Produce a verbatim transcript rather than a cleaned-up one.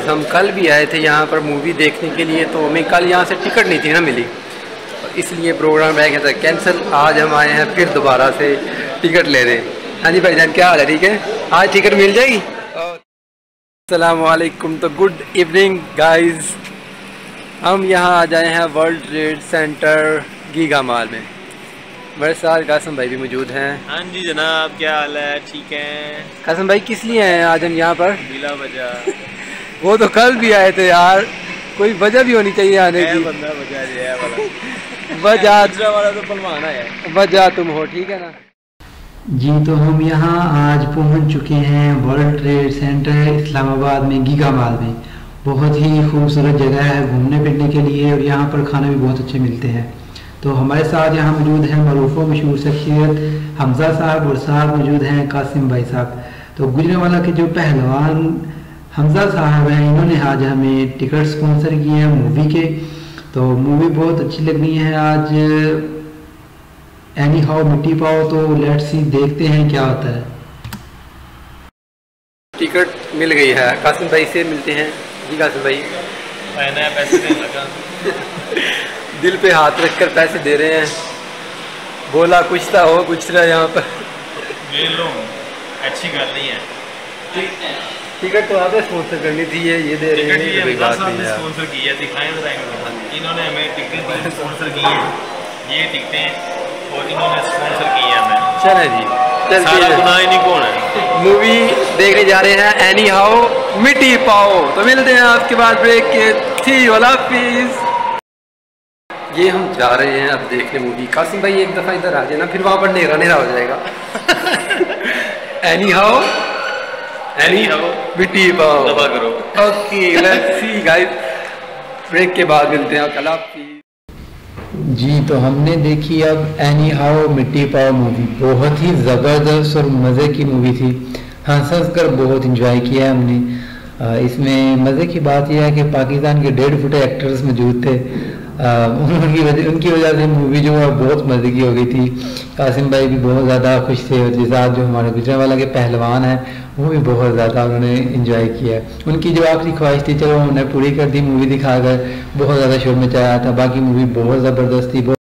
Viewers, हम कल भी आए थे यहाँ पर मूवी देखने के लिए, तो हमें कल यहाँ से टिकट नहीं थी ना मिली, इसलिए प्रोग्राम रह गया था कैंसिल। आज हम आए हैं फिर दोबारा से टिकट ले रहे हैं। हाँ जी भाईजान, क्या हाल है? ठीक है, आज टिकट मिल जाएगी। अस्सलाम वालेकुम। तो गुड इवनिंग गाइस, हम यहाँ आ जाए हैं World Trade Centre Giga Mall में। मेरे साथ कासिम भाई भी मौजूद हैं। हाँ जी जनाब, क्या हाल है? ठीक है। कासिम भाई, किस लिए हैं आज हम यहाँ पर? बिला वजह। वो तो कल भी आए थे यार, कोई वजह भी होनी चाहिए आने की। बंदा वजह है वाला। वजह दूसरा वाला तो पलवाना है, वजह तुम हो, ठीक है ना जी। तो हम यहाँ आज पहुँच चुके हैं वर्ल्ड ट्रेड सेंटर इस्लामाबाद में गीगा मॉल में। बहुत ही खूबसूरत जगह है घूमने फिरने के लिए, और यहाँ पर खाना भी बहुत अच्छे मिलते हैं। तो हमारे साथ यहाँ मौजूद हैं मरूफ व मशहूर शख्सियत हमजा साहब, और साथ मौजूद हैं कासिम भाई साहब। तो गुजरांवाला के जो पहलवान हमजा साहब हैं, इन्होंने आज हमें टिकट स्पॉन्सर किए हैं मूवी के। तो मूवी बहुत अच्छी लग रही है आज, एनी हाउ मिट्टी पाओ। तो लेट्स सी, देखते हैं क्या होता है। टिकट मिल गई है, कासिम भाई से मिलते हैं। जी कासिम भाई, मैंने पैसे देने लगा। दिल पे हाथ रखकर पैसे दे रहे हैं। बोला कुछ था हो कुछ रहा यहाँ पर। ले लो, अच्छी गल नहीं है। टिकट तो आपने स्पॉन्सर करनी थी, ये ये दे रहे हैं, कोई बात नहीं है। स्पॉन्सर की है, दिखाएं इन्होंने हमें टिकट स्पॉन्सर की है, ये टिकटें और इन्होंने स्पॉन्सर की है हमें। चले जी, सारा गुनाह इन्हीं कौन है। मूवी देखने जा रहे हैं एनी हाउ मिट्टी पाओ। तो मिलते हैं आपके बाद ब्रेक के। थी वाला प्लीज। ये हम जा रहे हैं अब देखने मूवी। कासिम भाई एक दफ़ा इधर आ जाए ना, फिर वहाँ पर नेरा नेरा हो जाएगा। एनी हाउ एनी हाउ मिट्टी पाओ, दबा करो। Okay, let's see guys, break के बाद मिलते हैं। कल आप जी। तो हमने देखी अब एनी हाउ मिट्टी पाओ मूवी। बहुत ही ज़बरदस्त और मज़े की मूवी थी। हंस हंस कर बहुत इंजॉय किया हमने। इसमें मज़े की बात यह है कि पाकिस्तान के डेढ़ फुटे एक्टर्स मौजूद थे। उनकी वजह उनकी वजह से मूवी जो है बहुत मज़े की हो गई थी। कासिम भाई भी बहुत ज़्यादा खुश थे, और जिस साथ जो हमारे गुजरांवाला के पहलवान हैं वो भी बहुत ज़्यादा उन्होंने इंजॉय किया। उनकी जो आखिरी ख्वाहिश थी, चलो उन्होंने पूरी कर दी मूवी दिखाकर। बहुत ज़्यादा शोर मचाया था। बाकी मूवी बहुत ज़बरदस्त थी।